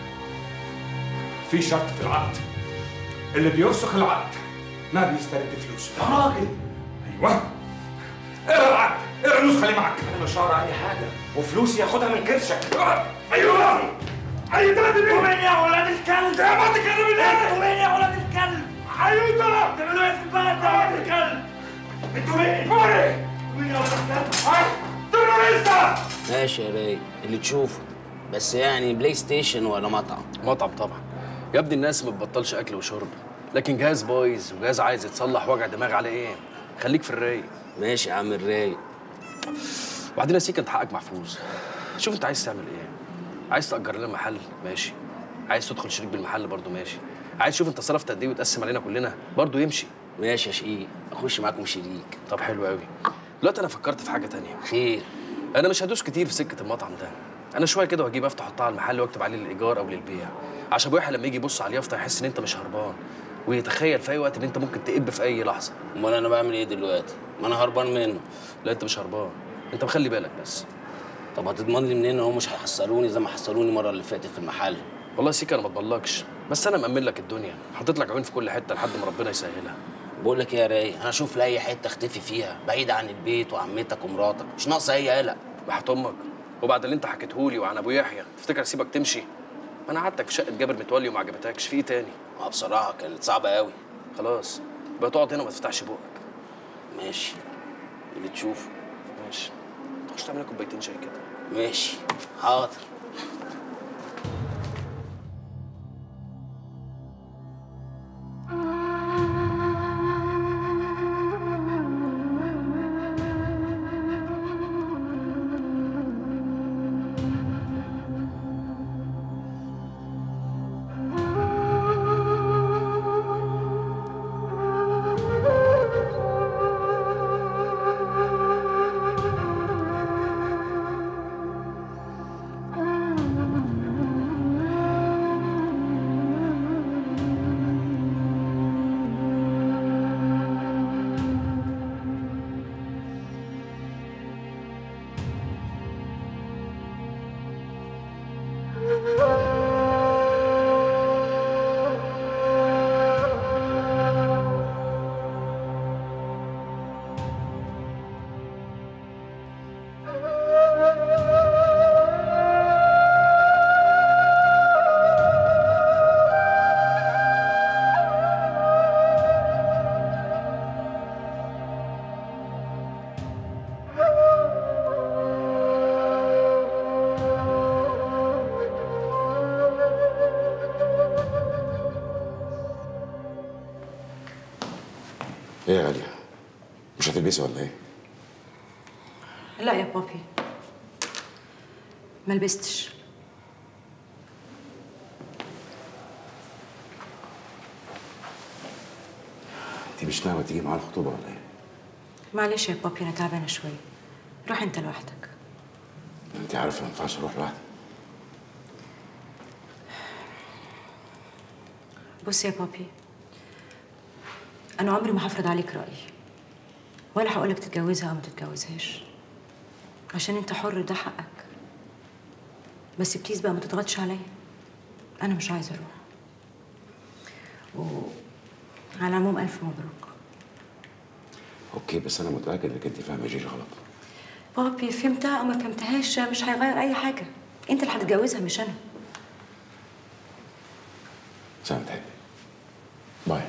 في شرط في العقد، اللي بيفسخ العقد ما بيسترد فلوسه. يا راجل. ايوه، اقرا العقد، اقرا النسخه اللي معك. انا مش هقرا اي حاجه، وفلوسي ياخدها من كرشك. ايوه اي ثلاثة مين؟ انتوا مين يا ولاد الكلب؟ يا ما تكلم الليل. انتوا مين يا ولاد الكلب؟ ايوه ترى بتعملوا ايه في البلد يا ولاد الكلب؟ انتوا مين؟ موري مين يا ولاد الكلب؟ هاي تروريستا. ماشي يا باي اللي تشوفه، بس يعني بلاي ستيشن ولا مطعم؟ مطعم طبعا يا ابني. الناس ما بتبطلش اكل وشرب، لكن جهاز بايظ وجهاز عايز يتصلح وجع دماغ على ايه؟ خليك في الرايق. ماشي يا عم الرايق. وبعدين يا سيكا انت حقك محفوظ. شوف انت عايز تعمل ايه؟ عايز تأجر لنا محل؟ ماشي. عايز تدخل شريك بالمحل؟ برضه ماشي. عايز تشوف انت صرفت قد ايه وتقسم علينا كلنا؟ برضه يمشي. ماشي يا شقيق، اخش معاكم شريك. طب حلو قوي. دلوقتي انا فكرت في حاجه تانية. خير؟ انا مش هدوس كتير في سكه المطعم ده. انا شويه كده وهجيب افتح احطها على المحل واكتب عليه للايجار او للبيع، عشان ابو يحيى لما يجي يبص على اليافطه يحس ان انت مش هربان، ويتخيل في اي وقت ان انت ممكن تقب في اي لحظه. امال انا بعمل ايه دلوقتي؟ ما انا هربان منه. لا انت مش هربان، انت مخلي بالك بس. طب هتضمن لي منين ان هم مش هيحصلوني زي ما حصلوني المره اللي فاتت في المحل؟ والله يا سيكا انا ما اضمنلكش، بس انا مأمن لك الدنيا، حاطط لك عيون في كل حته لحد ما ربنا يسهلها. بقول لك ايه يا رايق، انا اشوف لي اي حته اختفي فيها بعيد عن البيت وعمتك ومراتك، مش ناقصه اي قلق. بحت امك، وبعد اللي انت حكيتهولي وعن ابو يحيى تفتكر اسيبك تمشي؟ ما انا قعدتك في شقه جابر متولي وما عجبتكش، في ايه تاني؟ اه بصراحه كانت صعبه قوي. خلاص يبقى تقعد هنا وما تفتحش بقك. ماشي اللي تشوفه. ماشي. تخش تعمل لك كوبايتين شاي كده. ماشي حاضر. ايه يا غالية؟ مش هتلبسي ولا ايه؟ لا يا بابي، ما لبستش. انت مش ناوية تيجي معانا الخطوبة ولا ايه؟ معلش يا بابي، انا تعبانه شويه. روح انت لوحدك. انت عارفة ما ينفعش اروح لوحدي. بص يا بابي، انا عمري ما هفرض عليك رايي، ولا هقولك تتجوزها او ما تتجوزهاش، عشان انت حر، ده حقك. بس بليز بقى ما تضغطش عليا، انا مش عايزه اروح. وعلى العموم الف مبروك. اوكي، بس انا متأكد انك انت فاهمة جيجي غلط. بابي فهمتها او ما فهمتهاش مش هيغير اي حاجه، انت اللي هتتجوزها مش انا. زي ما تحبي. باي.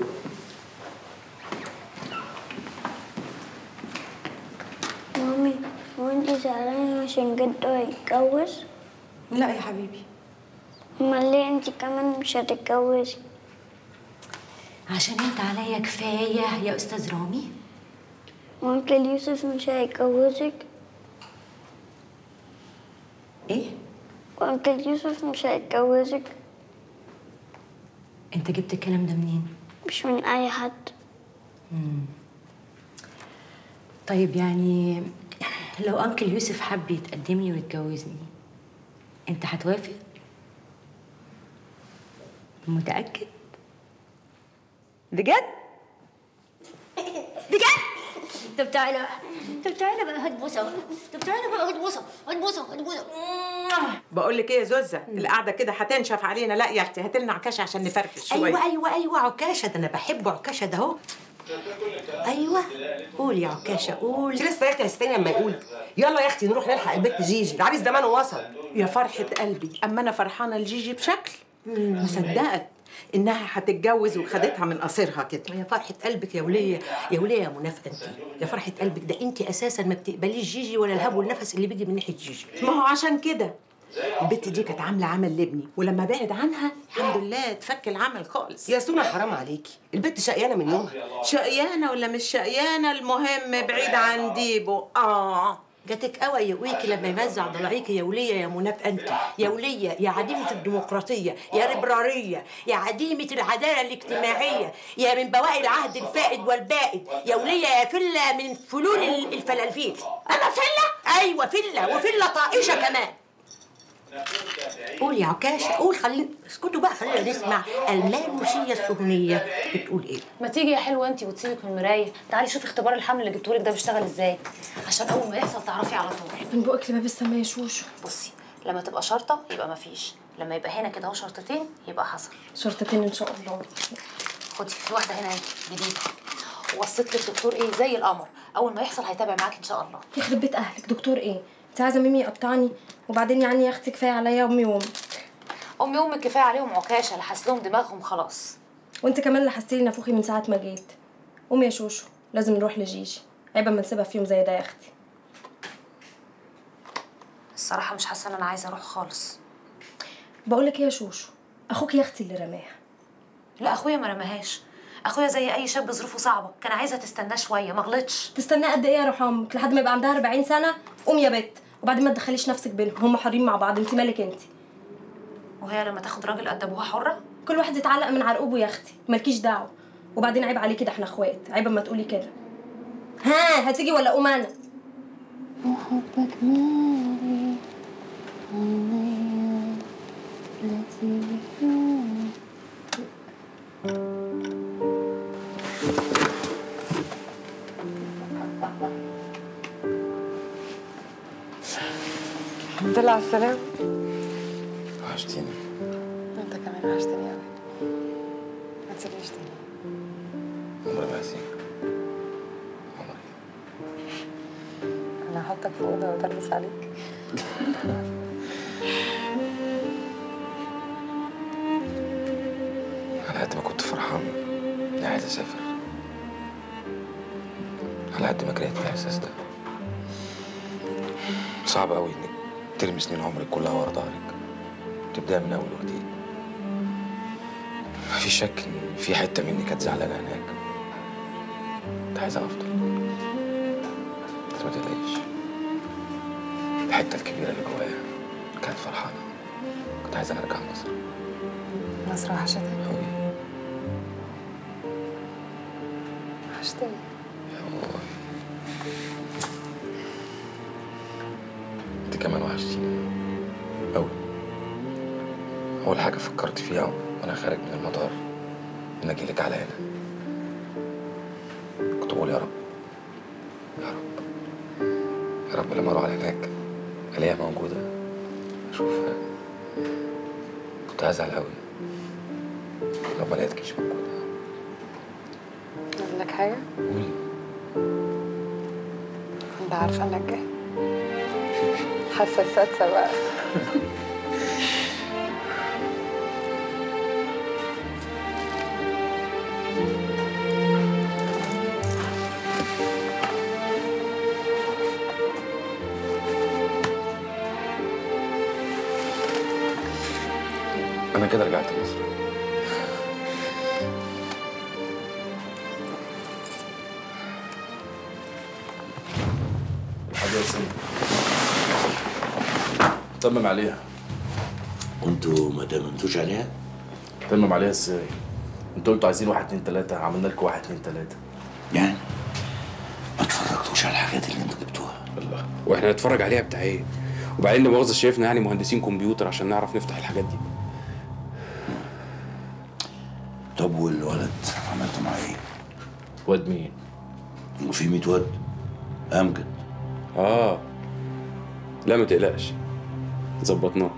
مامي، هو انت زعلانة عشان جدو هيتجوز؟ لا يا حبيبي. امال ليه انت كمان مش هتتجوزي؟ عشان انت عليا كفايه يا استاذ رامي. وانكل يوسف مش هيتجوزك؟ ايه؟ وانكل يوسف مش هيتجوزك؟ انت جبت الكلام ده منين؟ مش من اي حد. مم. طيب يعني لو انكل يوسف حب يتقدم لي ويتجوزني، انت هتوافق؟ متأكد؟ بجد؟ بجد؟ طب تعالى طب تعالى بقى هات بوسه طب تعالى بقى هات بوسه هات بوسه هات بوسه. بقول لك ايه يا زوزه، القعده كده هتنشف علينا. لا يا اختي، هات لنا عكاشه عشان نفرفش شويه. ايوه ايوه ايوه عكاشه، ده انا بحب عكاشه ده اهو. ايوه قول يا عكاشه قول. انت لسه يا اختي هستني اما يقول. يلا يا اختي نروح نلحق البت جيجي، العريس زمانه وصل. يا فرحه قلبي، اما انا فرحانه لجيجي بشكل ما صدقت انها هتتجوز وخدتها من قصيرها كده. يا فرحه قلبك يا وليه يا وليه يا منافقه انت. يا فرحه قلبك، ده انت اساسا ما بتقبليش جيجي ولا الهب والنفس اللي بيجي من ناحيه جيجي. ما هو عشان كده البت دي كانت عامله عمل لابني، ولما بعد عنها الحمد لله اتفك العمل خالص. يا سونا حرام عليكي، البت شقيانه من يومها. شقيانه ولا مش شقيانه، المهم بعيد عن ديبو. اه جاتك قوي يا ويكي لما يوزع ضلعيكي يا وليه يا مناف انت، يا وليه يا عديمه الديمقراطيه، يا ليبراريه، يا عديمه العداله الاجتماعيه، يا من بواقي العهد الفائد والبائد، يا وليه يا فله من فلول الفلالفيل. انا فله؟ ايوه فله، وفله طائشه كمان. قول يا عكاشه، قول. خلينا اسكتوا بقى، خلينا نسمع المانوسيه السهنيه بتقول ايه. ما تيجي يا حلوه انت وتسيبك من المرايه، تعالي شوفي اختبار الحمل اللي جبتهولك ده بيشتغل ازاي، عشان اول ما يحصل تعرفي على طول. من بقك لباب السما يا شوشو. بصي، لما تبقى شرطه يبقى ما فيش، لما يبقى هنا كده اهو شرطتين يبقى حصل. شرطتين ان شاء الله. خدي في واحده هنا جديده، وصيت لك دكتور ايه زي القمر، اول ما يحصل هيتابع معاكي ان شاء الله. يخرب بيت اهلك، دكتور ايه؟ انت عايزه ميمي يقطعني؟ وبعدين يعني يا اختي كفايه عليا امي وامي. امي وامك كفايه عليهم عكاشه، لحس لهم دماغهم خلاص. وانت كمان لحستي لي نافوخي من ساعه ما جيت. قومي يا شوشو، لازم نروح لجيجي، عيب اما نسيبها في يوم زي ده يا اختي. الصراحه مش حاسه ان انا عايزه اروح خالص. بقول لك ايه يا شوشو، اخوك يا اختي اللي رماها. لا اخويا ما رماهاش، اخويا زي اي شاب ظروفه صعبه، كان عايزها تستناه شويه، ما غلطش. تستناه قد ايه يا روح امك؟ لحد ما يبقى عندها أربعين سنه؟ قوم يا بت، وبعدين ما تدخليش نفسك بينهم، هم حرين مع بعض، انت مالك انت؟ وهي لما تاخد راجل قد ابوها حره؟ كل واحد يتعلق من عرقوبه يا اختي، مالكيش دعوه. وبعدين عيب عليكي، ده احنا اخوات، عيب اما تقولي كده. ها هتيجي ولا اقوم انا؟ وحبك مالي عينيا التي الحمد لله على السلامة. وحشتيني. انت كمان وحشتني قوي. ما تسيبنيش تاني. عمري ما هسيبك. انا هحطك في اوضه وتلبس عليك. على قد ما كنت فرحان اني عايز اسافر، على قد ما كرهت الاحساس ده. صعب قوي انك ترمي سنين عمرك كلها ورا ظهرك، تبدأ من اول وجديد. مفيش شك ان في حته مني كانت زعلانه هناك، كنت عايزه افضل، بس ما تقلقيش، الحته الكبيره اللي جوايا كانت فرحانه، كنت عايزه ارجع مصر. مصر وحشتك قوي. وحشتني يا الله، انت كمان وحشتيني قوي. اول حاجه فكرت فيها وانا خارج من المطار ان اجيلك على هنا، كنت بقول يا رب يا رب يا رب لما اروح على هناك الاقيها موجوده اشوفها. كنت هزعل قوي لو ما لقيتكيش موجوده. اقول لك حاجه؟ قولي. كنت عارفه انك جاي، حاسه السادسه بقى. انا كده رجعت مصر. حاجه يا سيدي تمم عليها. وانتوا ما تممتوش عليها؟ تمم عليها ازاي؟ انتوا قلتوا عايزين واحد اتنين تلاته، عملنا لكم واحد اتنين تلاته. يعني ما اتفرجتوش على الحاجات اللي انتوا جبتوها؟ الله، واحنا نتفرج عليها بتاع ايه؟ وبعدين ده مؤاخذة شايفنا يعني مهندسين كمبيوتر عشان نعرف نفتح الحاجات دي. طب والولد عملتوا معاه ايه؟ واد مين؟ وفي مية واد؟ امجد. اه لا ما تقلقش، ظبطناه.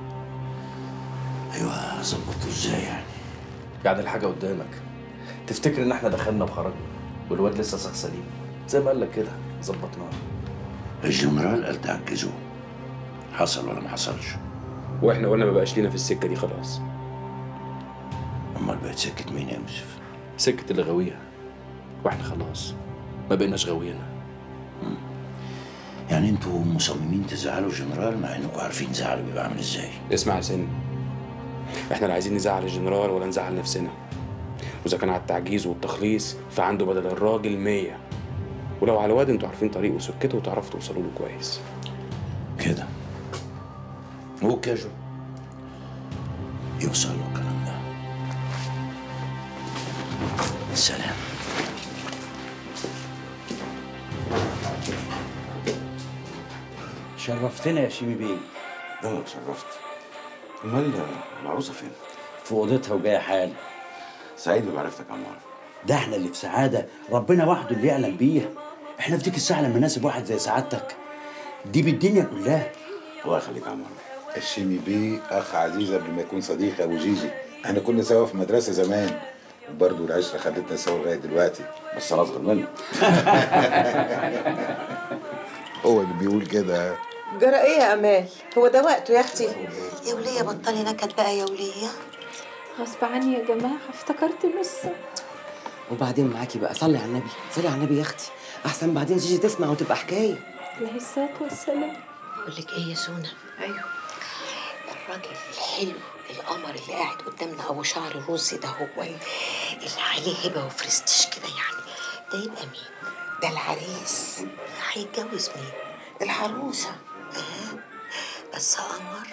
ايوه ظبطوه ازاي يعني؟ يعني الحاجه قدامك، تفتكر ان احنا دخلنا وخرجنا والواد لسه صاغ سليم زي ما قال لك كده؟ ظبطناه. الجنرال قال تعجزوه، حصل ولا ما حصلش؟ واحنا قلنا ما بقاش لينا في السكه دي خلاص. امال بقت سكه مين يا يوسف؟ سكه اللي غاويها، واحنا خلاص ما بقيناش غاويينها. يعني انتوا مصممين تزعلوا الجنرال مع انكم عارفين زعله بيبقى عامل ازاي؟ اسمع يا سن، احنا لا عايزين نزعل الجنرال ولا نزعل نفسنا. واذا كان على التعجيز والتخليص فعنده بدل الراجل مية. ولو على الواد انتوا عارفين طريقه وسكته وتعرفوا توصلوا له كويس. كده وكاجو يوصل له الكلام ده. سلام. شرفتنا يا شيمي بيه. اه شرفت. امال العروسه فين؟ في اوضتها وجايه حال. سعيد ما عرفتك يا عمار. ده احنا اللي في سعاده ربنا وحده اللي يعلم بيها. احنا في ديك الساعه لما ناسب واحد زي سعادتك دي بالدنيا كلها. الله يخليك يا عمار. الشيمي بيه اخ عزيز قبل ما يكون صديق يا ابو جيجي. احنا كنا سوا في مدرسه زمان وبرضه العشره خدتنا سوا لغايه دلوقتي. بس انا اصغر منه. هو اللي بيقول كده. جرى ايه يا امال؟ هو ده وقته يا اختي. يا وليه بطلي نكد بقى يا وليه. غصب عني يا جماعه افتكرت لسه. وبعدين معاكي بقى، صلي على النبي، صلي على النبي يا اختي، احسن بعدين جيجي تسمع وتبقى حكايه. عليه الصلاه والسلام. اقول لك ايه يا سونا؟ ايوه. الراجل الحلو القمر اللي قاعد قدامنا ابو شعر رز ده هو اللي عليه هبه وفرستش كده يعني، ده يبقى مين؟ ده العريس. هيتجوز مين؟ العروسه. آه. بس قمر.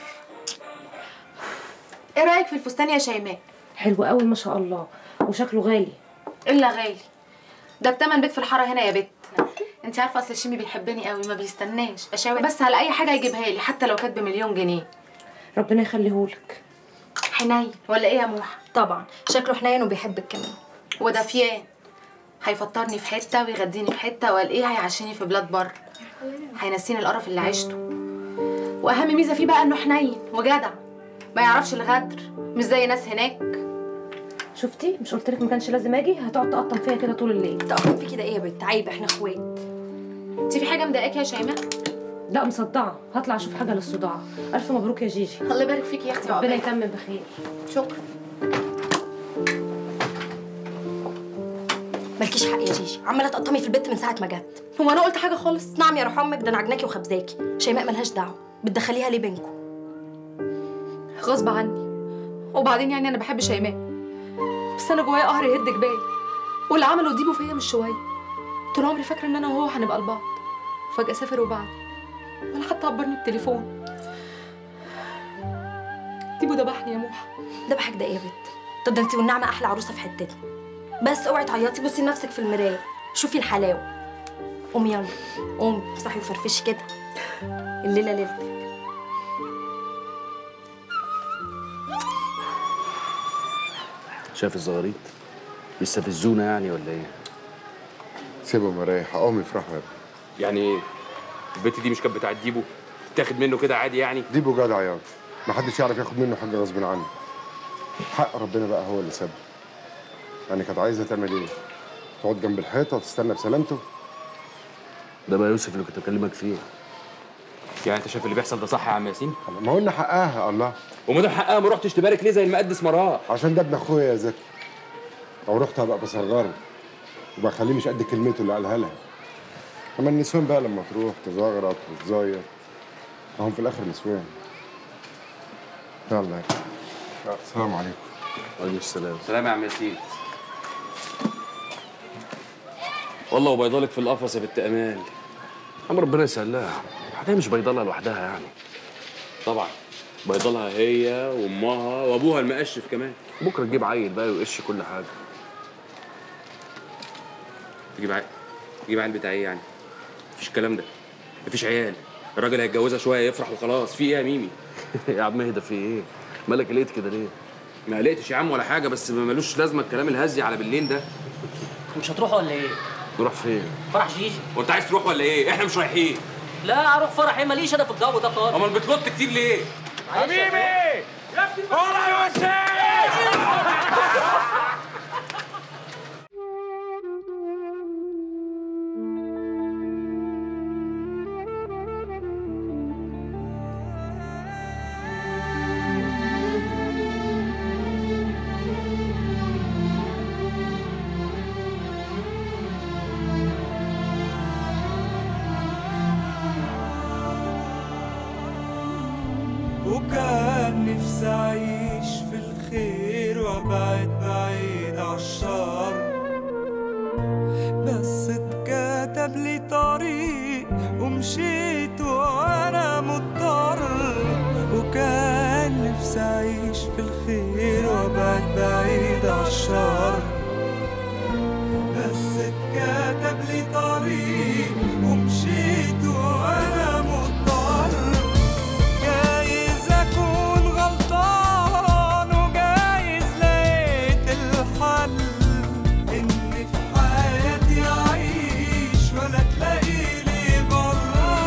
ايه رايك في الفستان يا شيماء؟ حلو قوي ما شاء الله، وشكله غالي. الا غالي، ده بتمن بيت في الحاره هنا يا بت. انت عارفه اصل الشيمي بيحبني قوي، ما بيستناش اشاور بس على اي حاجه يجيبها لي حتى لو كانت بمليون جنيه. ربنا يخليهولك. حنين ولا ايه يا موحه؟ طبعا شكله حنين وبيحبك كمان. ودافيان، هيفطرني في حته ويغديني في حته، وقال ايه هيعشيني في بلاد بره، هينسيني القرف اللي عشته. واهم ميزه فيه بقى انه حنين وجدع، ما يعرفش الغدر، مش زي ناس هناك. شفتي؟ مش قلت لك ما كانش لازم اجي؟ هتقعد تقطم فيا كده طول الليل. تقطم في كده ايه يا بنت؟ عيب، احنا اخوات. انت في حاجه مضايقاكي يا شيماء؟ لا مصدعه، هطلع اشوف حاجه للصداع. الف مبروك يا جيجي. الله يبارك فيكي يا اختي. ربنا يتمم بخير. شكرا. مالكيش حق يا جيجي، عماله تقطمي في البيت من ساعه ما جت. هو انا قلت حاجه خالص؟ نعم يا روح امك، ده انا عجناكي وخبزاكي. شيماء ملهاش دعوه، بتدخليها ليه بينكم؟ غصب عني. وبعدين يعني انا بحب شيماء، بس انا جوايا قهر يهد جبال، واللي عمله ديبو فيا مش شويه. طول عمري فاكره ان انا وهو هنبقى لبعض، فجاه سافر وبعد، ولا حتى عبرني بتليفون. ديبو دبحني يا موحه. دبحك ده ايه يا بت؟ طب ده انت والنعمه احلى عروسه في حتتنا. بس اوعي تعيطي، بصي لنفسك في المرايه، شوفي الحلاوه. قومي يلا، قومي صحي وفرفشي كده، الليله ليلتك. شايف الزغاريط؟ بيستفزونا يعني ولا ايه؟ سيبهم مريح، قوم يفرحوا يا ابني. يعني ايه؟ البت دي مش كانت بتاعت ديبو؟ تاخد منه كده عادي يعني؟ ديبو جدع ياض، محدش يعرف ياخد منه حاجه غصب عنه. حق ربنا بقى هو اللي سابه. يعني كانت عايزه تعمل ايه؟ تقعد جنب الحيطه وتستنى بسلامته؟ ده بقى يوسف اللي كنت بكلمك فيه. يعني انت شايف اللي بيحصل ده صح يا عم ياسين؟ ما قلنا حقها. الله، وما دام حقها ما رحتش تبارك ليه زي المقدس مراه؟ عشان ده ابن اخويا يا زكي. لو رحت هبقى بصغره وبخليه مش قد كلمته اللي قالها لها. اما النسوان بقى لما تروح تزغرط وتزاير هم في الاخر نسوان. يلا يا السلام عليكم. وعليكم السلام. سلام يا عم ياسين. والله وبيضلك في القفص يا بنت امال. عم ربنا يسهلها، الحكايه مش بيضلها لوحدها يعني. طبعا بيضلها هي وامها وابوها المقشف كمان. بكره تجيب عيل بقى ويقش كل حاجه. تجيب عيل؟ تجيب عيل بتاع ايه يعني؟ مفيش الكلام ده، مفيش عيال. الراجل هيتجوزها شويه يفرح وخلاص. في ايه يا ميمي؟ يا عم اهدى، في ايه؟ مالك قلقت كده ليه؟ ما قلقتش يا عم ولا حاجه، بس ملوش لازمه الكلام الهزي على بالليل ده. مش هتروحوا ولا ايه؟ نروح فين؟ فرح جيجي. وانت عايز تروح ولا ايه؟ احنا مش رايحين. لا اروح فرح ايه؟ ماليش انا في الجو ده خالص. امال بتلط كتير ليه؟ حبيبي يا ابني طالع يا وكان نفسي أعيش في الخير وأبعد بعيد عالشر، بس اتكتب لي طريق ومشيت وأنا مضطر، وكان نفسي أعيش في الخير وأبعد بعيد عالشر، بس اتكتب لي طريق ومشيت وأنا مضطر. جايز أكون غلطان وجايز لقيت الحل إن في حياتي أعيش ولا تلاقيلي برا.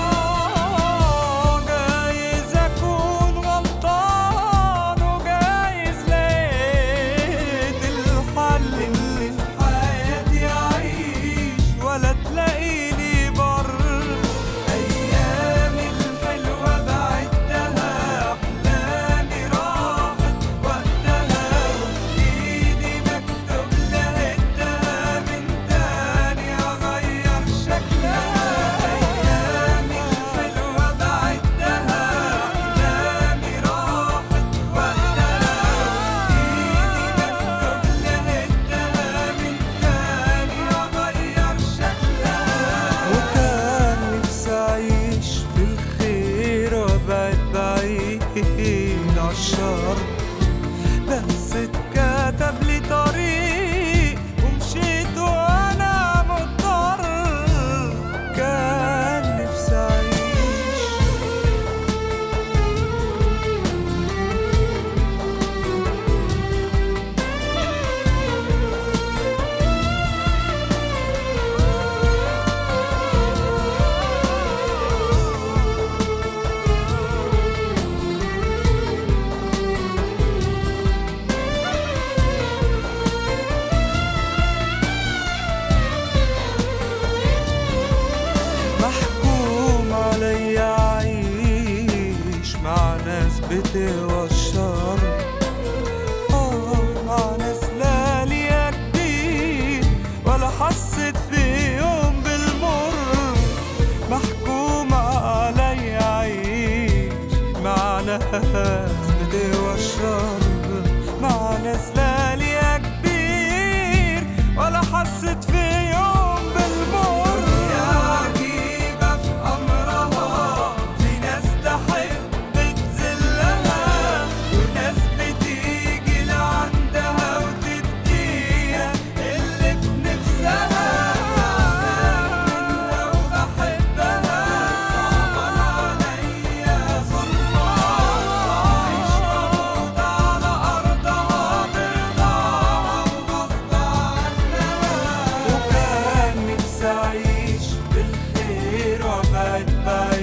جايز أكون غلطان وجايز لقيت الحل إن في حياتي أعيش ولا تلاقيلي بر. أيامي الحلوة بعدها أحلامي راحت وقتها، وبإيدي مكتوب لقيتها من تاني أغير شكلها. أيامي الحلوة بعدها أحلامي راحت وقتها، وبإيدي مكتوب لقيتها من تاني أغير شكلها. وكان نفسي أعيش في الخير وأبعد بعيد عالشر، بس اتكتب لي طريق ومشيت وأنا مضطر. كان نفسي أعيش محكوم عليا أعيش مع ناس بتوى الشر، آه مع ناس لا ليا كبير ولا حسيت في يوم بالمر. محكوم عليا أعيش مع ناس بتوى الشر، مع ناس لا ليا كبير ولا حسيت في يوم بالمر. يا عجيبة في أمرها، في ناس تحب تذلها وناس بتيجي لعندها وتديها اللي في نفسها. منها وبحبها صعبان عليا ظلمها، عيش موجود على أرضها برضاها وغصب عنها. وكان نفسي أعيش بالخير وأبعد بعيد